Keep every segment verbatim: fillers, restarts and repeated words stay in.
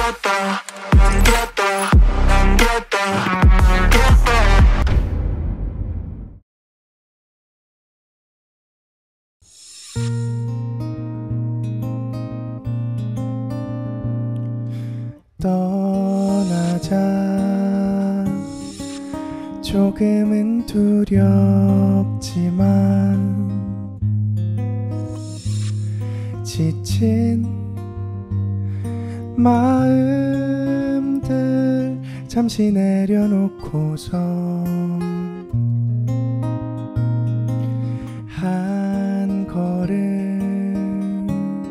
떠나자. 조금은 두렵지만 지친 마음들 잠시 내려놓고서 한 걸음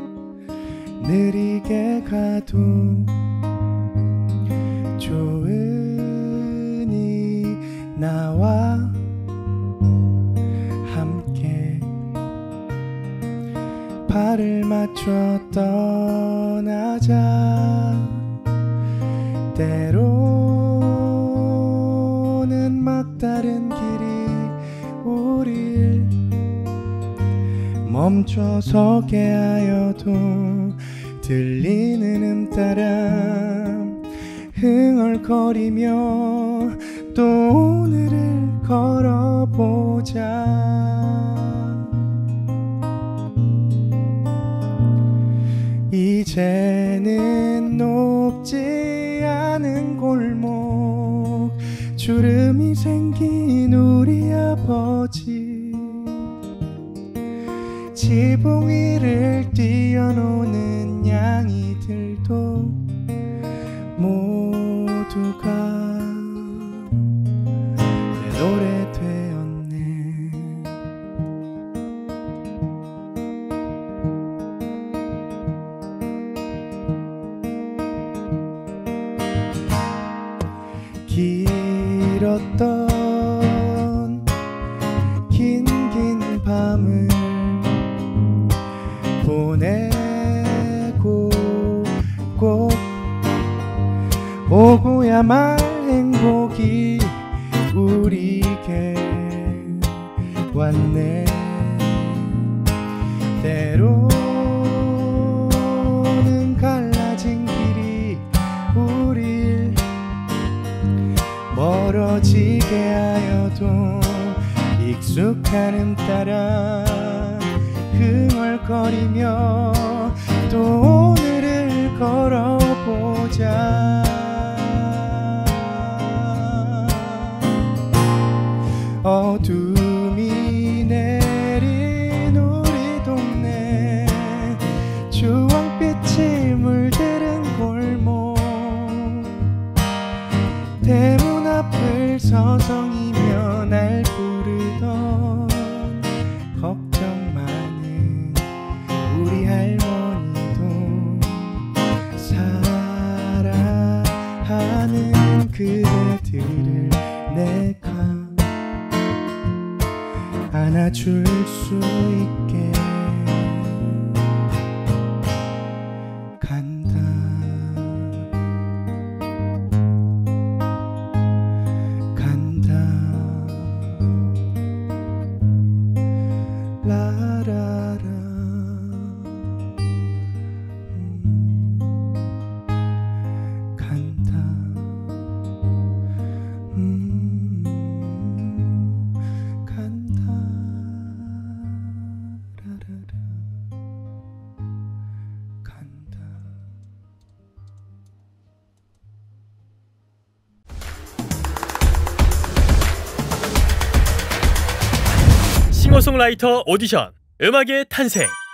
느리게 가도 좋으니 나와 함께 발을 맞춰 떠나자. 때로는 막다른 길이 우릴 멈춰서게 하여도 들리는 음따라 흥얼거리며 또 오늘을 걸어보자. 이제는 높지 않은 골목 주름이 생긴 우리 아버지 지붕 위를 뛰어노는 양이들도 모두가 내 노래 되었네. 길었던 긴긴 밤을 보내고 꼭 오고야 말 행복이 우리에게 왔네. 때로는 갈라진 길이 우릴 멀어지게 하여도 익숙한 음 따라 흥얼거리며 또 오늘을 걸어보자. 어둠이 내린 우리 동네 주황빛이 물들은 골목 대문 앞을 서성이며 날 부르던 걱정 많은 우리 할머니도 사랑하는 그대들을 내가 안아줄 수 있게 간다. 간다. 라라라. 음, 간다. 음, 간다. 라라라. 간다. 싱어송라이터 오디션 음악의 탄생.